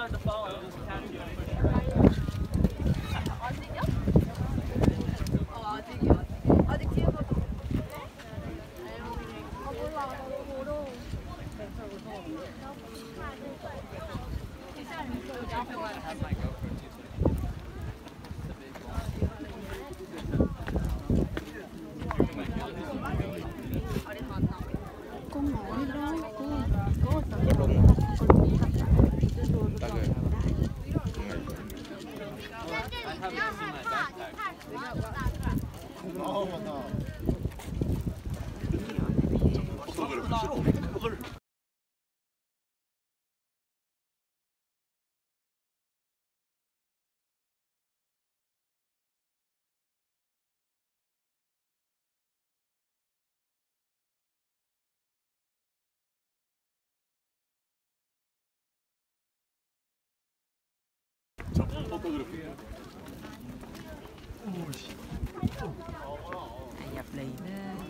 入嚟啦！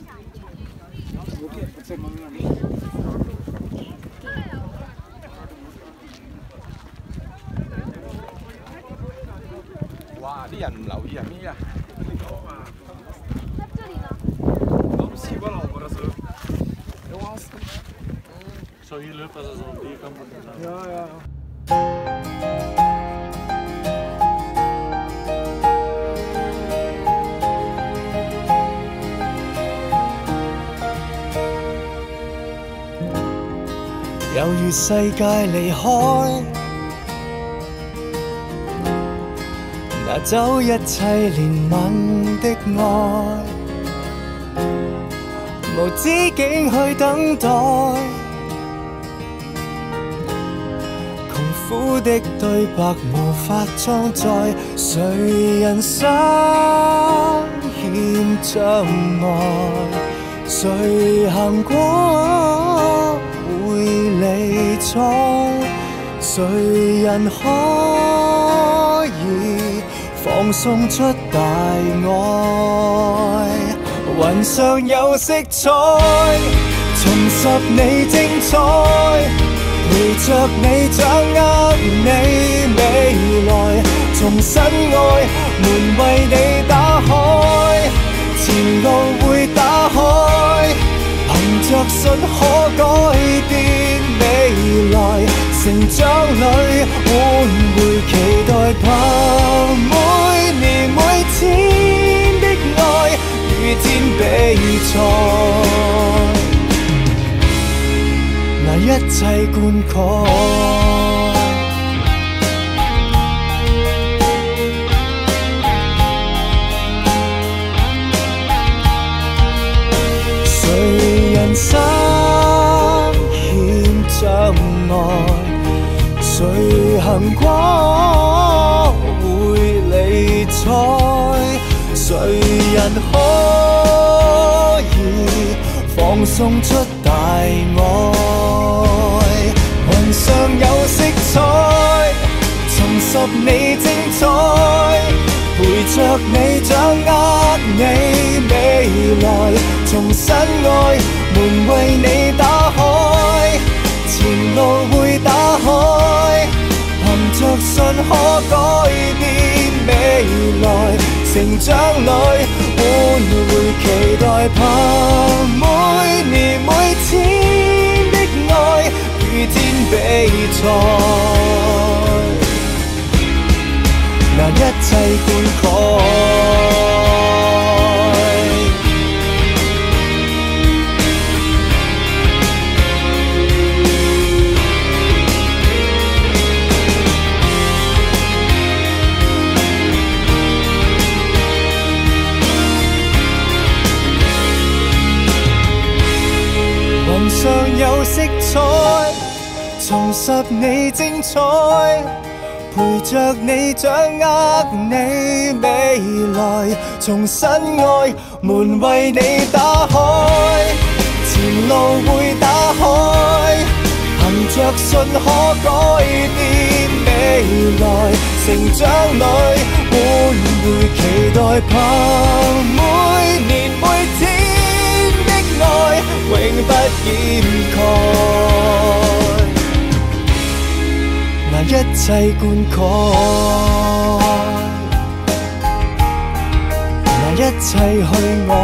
哇！啲人唔留意係咩啊？ So he lived as a zombie company. Ja. 猶如世界離開，拿走一切憐憫的愛，無止境去等待，窮苦的對白無法裝載，誰人生欠障礙，誰行過會理睬，誰人可以放送出大愛？雲上有色彩，重拾你精彩，陪着你掌握你未來，重新愛門為你打開，前路會打開。憑着信可改變未來，成長裏換回期待，憑每年每天的愛與天比賽，拿一切灌溉。人生欠障礙，誰行過會理睬？誰人可以放送出大愛？雲上有色彩，重拾你精彩，陪着你掌握你未來，重新愛門為你打開，前路會打開，憑着信可改變未來，成長裏換回期待，憑每年每天的愛與天比賽，拿一切灌溉。雲上有色彩，重拾你精彩，陪着你掌握你未來，重新愛門為你打開，前路會打開，憑着信可改變未來，成長裏換回期待，憑每年每天的愛永不掩蓋，拿一一切灌溉，拿一切去愛。